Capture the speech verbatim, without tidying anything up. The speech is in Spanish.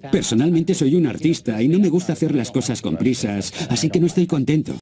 Personalmente soy un artista y no me gusta hacer las cosas con prisas, así que no estoy contento.